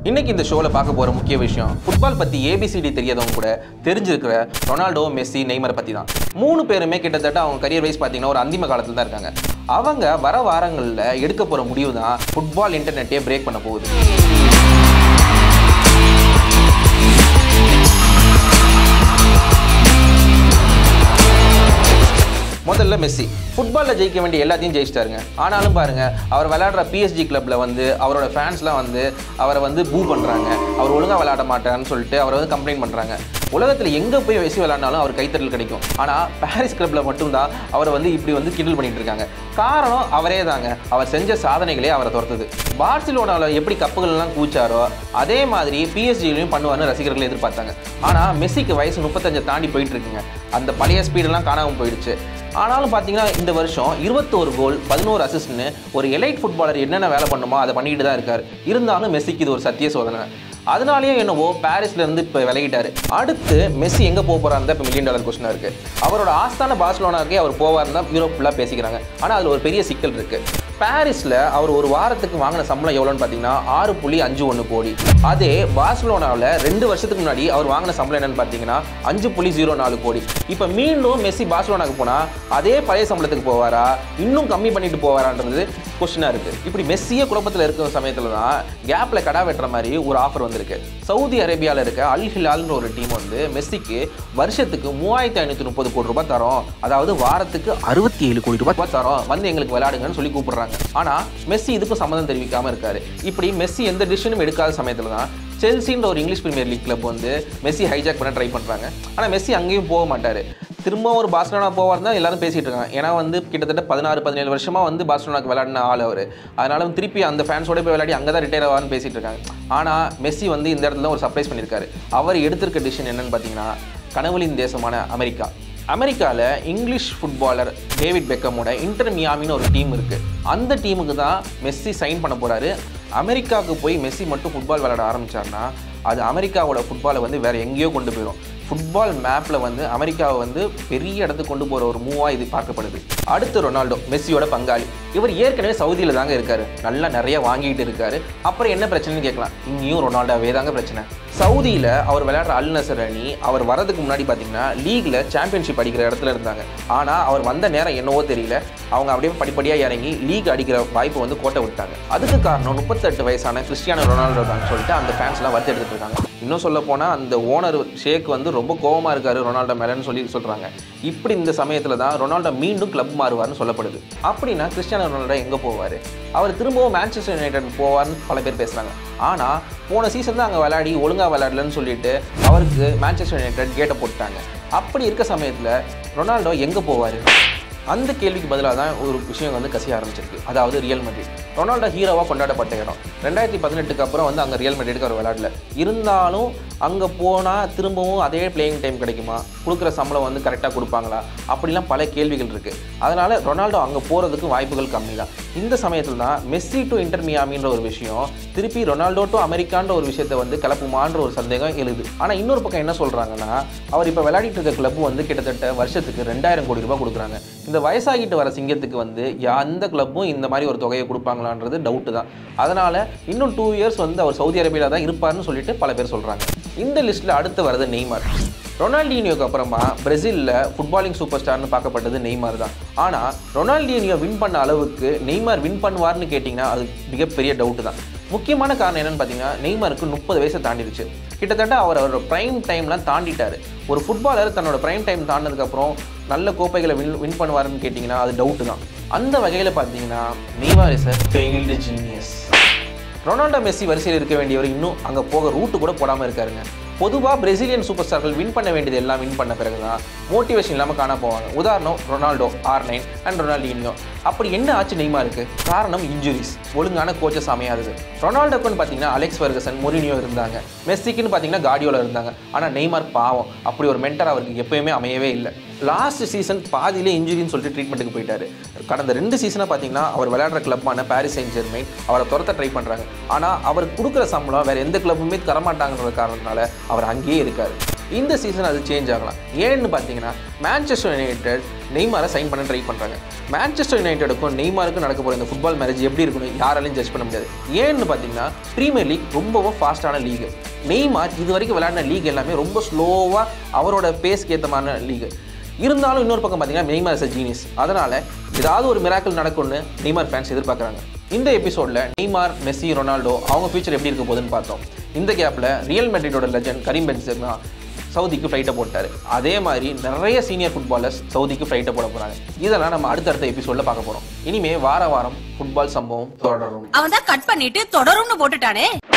இன்னைக்கு இந்த ஷோவில் பார்க்க போகிற முக்கிய விஷயம் ஃபுட்பால் பற்றி ஏபிசிடி தெரியாதவங்க கூட தெரிஞ்சிருக்கிற ரொனால்டோ, மெஸ்ஸி, நெய்மரை பற்றி தான். 3 பேருமே கிட்டத்தட்ட அவங்க கரியர் வைஸ் பார்த்தீங்கன்னா ஒரு அந்திம காலத்தில் தான் இருக்காங்க. அவங்க வர வாரங்களில் எடுக்க போகிற முடிவு தான் ஃபுட்பால் இன்டர்நெட்டே பிரேக் பண்ண போகுது. முதல்ல மெஸ்ஸி ஃபுட்பாலில் ஜெயிக்க வேண்டிய எல்லாத்தையும் ஜெயிச்சிட்டாருங்க. ஆனாலும் பாருங்கள், அவர் விளையாடுற பிஎஸ்ஜி கிளப்பில் வந்து அவரோட ஃபேன்ஸ்லாம் வந்து அவரை வந்து பூ பண்ணுறாங்க. அவர் ஒழுங்காக விளையாட மாட்டான்னு சொல்லிட்டு அவரை வந்து கம்ப்ளைண்ட் பண்ணுறாங்க. உலகத்தில் எங்கே போய் மெஸ்ஸி விளையாடினாலும் அவர் கைத்தட்டல் கிடைக்கும். ஆனால் பாரிஸ் கிளப்பில் மட்டும்தான் அவரை வந்து இப்படி வந்து கிண்டல் பண்ணிட்டு இருக்காங்க. காரணம் அவரே தாங்க. அவர் செஞ்ச சாதனைகளே அவரை துரத்துது. பார்சிலோனாவில் எப்படி கப்புகள்லாம் கூச்சாரோ அதே மாதிரி பிஎஸ்ஜிலையும் பண்ணுவார்னு ரசிகர்கள் எதிர்பார்த்தாங்க. ஆனால் மெஸ்ஸிக்கு வயசு 35 தாண்டி போயிட்டு இருக்குங்க. அந்த பழைய ஸ்பீடெல்லாம் காணாமல் போயிடுச்சு. ஆனாலும் பார்த்தீங்கன்னா இந்த வருஷம் 21 கோல் 11 அசிஸ்ட்னு ஒரு எலைட் ஃபுட்பாலர் என்னென்ன வேலை பண்ணுமோ அதை பண்ணிட்டு தான் இருக்கார். இருந்தாலும் மெஸ்ஸிக்கு இது ஒரு சத்திய சோதனை. அதனாலேயே என்னவோ பாரிஸ்லேருந்து இப்போ விலகிட்டார். அடுத்து மெஸ்ஸி எங்கே போக போகிறாரு தான் இப்போ $1 மில்லியன் கொஸ்டினாக இருக்குது. அவரோட ஆஸ்தான பார்சிலோனாக்கே அவர் போவார் தான் யூரோப் ஃபுல்லாக பேசிக்கிறாங்க. ஆனால் அதில் ஒரு பெரிய சிக்கல் இருக்குது. பாரிஸில் அவர் ஒரு வாரத்துக்கு வாங்கின சம்பளம் எவ்வளோன்னு பார்த்தீங்கன்னா 6.51 கோடி. அதே பார்சிலோனாவில் 2 வருஷத்துக்கு முன்னாடி அவர் வாங்கின சம்பளம் என்னன்னு பார்த்தீங்கன்னா 5.04 கோடி. இப்போ மீண்டும் மெஸ்ஸி பார்சிலோனாக்கு போனால் அதே பழைய சம்பளத்துக்கு போவாரா, இன்னும் கம்மி பண்ணிட்டு போவாரான்றது கொஸ்டினாக இருக்குது. இப்படி மெஸ்ஸியே குழப்பத்தில் இருக்கிற சமயத்தில் தான் கேப்பில் கடா வெட்டுற மாதிரி ஒரு ஆஃபர் வந்திருக்கு. சவுதி அரேபியாவில் இருக்க அல் ஹிலால்னு ஒரு டீம் வந்து மெஸ்ஸிக்கு வருஷத்துக்கு 3530 கோடி ரூபாய் தரோம், அதாவது வாரத்துக்கு 67 கோடி ரூபாய் தரோம், வந்து எங்களுக்கு விளையாடுங்கன்னு சொல்லி கூப்பிடுறாங்க. ஆனால் மெஸ்ஸி இதுக்கும் சம்மதம் தெரிவிக்காமல் இருக்காரு. இப்படி மெஸ்ஸி எந்த டிசிஷனும் எடுக்காத சமயத்தில் தான் செல்சின்ற ஒரு இங்கிலீஷ் பிரீமியர் லீக் கிளப் வந்து மெஸ்ஸி ஹைஜாக் பண்ண ட்ரை பண்ணுறாங்க. ஆனால் மெஸ்ஸி அங்கேயும் போக மாட்டார். திரும்ப ஒரு பார்சிலோனா போவார் தான் எல்லாரும் பேசிகிட்டு இருக்காங்க. ஏன்னா வந்து கிட்டத்தட்ட 16-17 வருஷமாக வந்து பார்சிலோனாக்கு விளையாடின ஆள் அவர். அதனால திருப்பி அந்த ஃபேன்ஸோட போய் விளையாடி அங்கே தான் ரிட்டையர் ஆவார்னு பேசிகிட்டு இருக்காங்க. ஆனால் மெஸ்ஸி வந்து இந்த இடத்துல ஒரு சர்ப்ரைஸ் பண்ணியிருக்காரு. அவர் எடுத்திருக்க டிசிஷன் என்னன்னு பார்த்தீங்கன்னா, கனவுலின் தேசமான அமெரிக்காவில் இங்கிலீஷ் ஃபுட்பாலர் டேவிட் பெக்கமோட InterMiamiன்னு ஒரு டீம் இருக்குது. அந்த டீமுக்கு தான் மெஸ்ஸி சைன் பண்ண போகிறாரு. அமெரிக்காவுக்கு போய் மெஸ்ஸி மட்டும் ஃபுட்பால் விளையாட ஆரம்பித்தார்னா அது அமெரிக்காவோட ஃபுட்பாலை வந்து வேறு எங்கேயோ கொண்டு போயிடும். ஃபுட்பால் மேப்பில் வந்து அமெரிக்காவை வந்து பெரிய இடத்துக்கு கொண்டு போகிற ஒரு மூவாக இது பார்க்கப்படுது. அடுத்து ரொனால்டோ, மெஸ்ஸியோட பங்காளி. இவர் ஏற்கனவே சவுதியில் தாங்க இருக்கார். நல்லா நிறைய வாங்கிட்டு இருக்காரு. அப்புறம் என்ன பிரச்சனைன்னு கேட்கலாம். இங்கேயும் ரொனால்டோவே தாங்க பிரச்சனை. சவுதியில் அவர் விளையாடுற அல் நசர் அணி அவர் வரதுக்கு முன்னாடி பார்த்தீங்கன்னா லீகில் சாம்பியன்ஷிப் அடிக்கிற இடத்துல இருந்தாங்க. ஆனால் அவர் வந்த நேரம் என்னவோ தெரியல, அவங்க அப்படியே படிப்படியாக இறங்கி லீக் அடிக்கிற வாய்ப்பு வந்து கோட்டை விட்டாங்க. அதுக்கு காரணம் 38 வயசான கிறிஸ்டியானோ ரொனால்டோ தான் சொல்லிட்டு அந்த ஃபேன்ஸ்லாம் வருத்தி எடுத்துட்டு இருக்காங்க. இன்னும் சொல்ல போனால் அந்த ஓனர் ஷேக் வந்து ரொம்ப கோபமாக இருக்காரு ரொனால்டோ மேலேன்னு சொல்கிறாங்க. இப்படி இந்த சமயத்தில் தான் ரொனால்டோ மீண்டும் கிளப் மாறுவார்னு சொல்லப்படுது. அப்படின்னா கிறிஸ்டியானோ ரொனால்டோ எங்கே போவார்? அவர் திரும்பவும் மான்செஸ்டர் யுனைடெட் போவார்னு பல பேர் பேசுகிறாங்க. ஆனால் போன சீசன் தான் அங்கே விளையாடி ஒழுங்காக விளையாடலன்னு சொல்லிட்டு அவருக்கு மான்செஸ்டர் யுனைடெட் கேட்டை போட்டாங்க. அப்படி இருக்க சமயத்தில் ரொனால்டோ எங்கே போவார்? அந்த கேள்விக்கு பதிலாக தான் ஒரு விஷயம் வந்து கசிய ஆரம்பிச்சிருக்கு. அதாவது ரியல் மெட்ரிட். ரொனால்டோ ஹீரோவாக கொண்டாடப்பட்ட இடம். 2018க்கு அப்புறம் வந்து அங்கே ரியல் மெட்ரிடுக்கு அவர் விளையாடல. இருந்தாலும் அங்கே போனால் திரும்பவும் அதே பிளேயிங் டைம் கிடைக்குமா, கொடுக்குற சம்பளம் வந்து கரெக்டாக கொடுப்பாங்களா, அப்படிலாம் பல கேள்விகள் இருக்குது. அதனால் ரொனால்டோ அங்கே போகிறதுக்கு வாய்ப்புகள் கம்மி தான். இந்த சமயத்தில் தான் மெஸ்ஸி டு InterMiamiன்ற ஒரு விஷயம் திருப்பி ரொனால்டோ டு அமெரிக்கான்ற ஒரு விஷயத்தை வந்து கிளப்புமான்ற ஒரு சந்தேகம் எழுது. ஆனால் இன்னொரு பக்கம் என்ன சொல்கிறாங்கன்னா, அவர் இப்போ விளையாடிட்டு இருக்க கிளப்பு வந்து கிட்டத்தட்ட வருஷத்துக்கு 2000 கோடி ரூபாய் கொடுக்குறாங்க. இந்த வயசாகிட்டு வர சிங்கத்துக்கு வந்து எந்த கிளப்பும் இந்த மாதிரி ஒரு தொகையை கொடுப்பாங்களான்றது டவுட்டு தான். அதனால் இன்னும் 2 இயர்ஸ் வந்து அவர் சவுதி அரேபியாவில் தான் இருப்பார்னு சொல்லிட்டு பல பேர் சொல்கிறாங்க. இந்த லிஸ்ட்டில் அடுத்து வரது நெய்மர். ரொனால்டினியோக்கு அப்புறமா பிரேசிலில் ஃபுட்பாலிங் சூப்பர் ஸ்டார்னு பார்க்கப்பட்டது நெய்மர் தான். ஆனால் ரொனால்டினியோ வின் பண்ண அளவுக்கு நெய்மர் வின் பண்ணுவார்னு கேட்டிங்கன்னா அது மிகப்பெரிய டவுட்டு தான். முக்கியமான காரணம் என்னென்னு பார்த்தீங்கன்னா, நெய்மருக்கு 30 வயசை தாண்டிடுச்சு. கிட்டத்தட்ட அவரோட ப்ரைம் டைம்லாம் தாண்டிட்டார். ஒரு ஃபுட்பாலர் தன்னோட ப்ரைம் டைம் தாண்டினதுக்கப்புறம் நல்ல கோப்பைகளை வின் பண்ணுவாருன்னு கேட்டிங்கன்னா அது டவுட்டு தான். அந்த வகையில் பார்த்தீங்கன்னா Neymar is a failed genius. Ronaldo, Messi வரிசையில் இருக்க வேண்டியவர் இன்னும் அங்கே போக ரூட்டு கூட போடாமல் இருக்காருங்க. பொதுவாக பிரேசிலியன் சூப்பர் ஸ்டார்கள் வின் பண்ண வேண்டியது எல்லாம் வின் பண்ண பிறகு தான் மோட்டிவேஷன் இல்லாமல் காண போவாங்க. உதாரணம் ரொனால்டோ, R9 அண்ட் ரொனால்டினியோ. அப்படி என்ன ஆச்சு நெய்மருக்கு? காரணம் இன்ஜுரிஸ், ஒழுங்கான கோச்சஸ் அமையாதது. ரொனால்டோக்குன்னு பார்த்தீங்கன்னா அலெக்ஸ் ஃபெர்குசன், மொரினியோ இருந்தாங்க. மெஸ்ஸிக்குன்னு பார்த்தீங்கன்னா கார்டியோலா இருந்தாங்க. ஆனால் நெய்மர் பாவம், அப்படி ஒரு மென்டர் அவருக்கு எப்பயுமே அமையவே இல்லை. லாஸ்ட் சீசன் பாதியிலே இன்ஜுரின்னு சொல்லிட்டு ட்ரீட்மெண்ட்டுக்கு போயிட்டார். கடந்த 2 சீசனாக பார்த்தீங்கன்னா அவர் விளையாடுற கிளப்பான பாரிஸ் செயின்ட் ஜெர்மெயின் அவரை துரத்த ட்ரை பண்ணுறாங்க. ஆனால் அவர் கொடுக்குற சம்பளம் வேறு எந்த கிளப்புமே தரமாட்டாங்கன்ற காரணத்தினால அவர் அங்கேயே இருக்கார். இந்த சீசன் அது சேஞ்ச் ஆகலாம். ஏன்னு பார்த்தீங்கன்னா மான்செஸ்டர் யுனைடெட் நெய்மாரை சைன் பண்ண ட்ரை பண்ணுறாங்க. மான்செஸ்டர் யுனைடெடுக்கும் நெய்மாருக்கும் நடக்க போகிற இந்த ஃபுட்பால் மேரேஜ் எப்படி இருக்குன்னு யாராலையும் ஜட்ஜ் பண்ண முடியாது. ஏன்னு பார்த்தீங்கன்னா பிரீமியர் லீக் ரொம்பவும் ஃபாஸ்ட்டான லீக். நெய்மார் இது வரைக்கும் விளையாடின லீக் எல்லாமே ரொம்ப ஸ்லோவாக அவரோட பேஸ்க்கு ஏற்றமான லீக். இருந்தாலும் இன்னொரு பக்கம் பார்த்தீங்கன்னா நெய்மார் இஸ் அ ஜீனியஸ். அதனால் ஏதாவது ஒரு மிராக்கிள் நடக்கும்னு நெய்மார் ஃபேன்ஸ் எதிர்பார்க்குறாங்க. இந்த எபிசோடில் நெய்மார், மெஸ்ஸி, ரொனால்டோ அவங்க ஃபியூச்சர் எப்படி இருக்க போகுதுன்னு பார்த்தோம். இந்த கேப்பில் ரியல் மெட்ரிடோட லெஜண்ட் கரீம் பென்செமா சவுதிக்கு ஃப்ளைட்டை போட்டார். அதே மாதிரி நிறைய சீனியர் ஃபுட்பாலர்ஸ் சவுதிக்கு ஃப்ளைட்டை போட போகிறாங்க. இதெல்லாம் நம்ம அடுத்தடுத்த எபிசோடில் பார்க்க போகிறோம். இனிமே வாரம் ஃபுட்பால் சம்பவம் தொடரும். அவன் தான் கட் பண்ணிட்டு தொடரும்னு போட்டுட்டானே.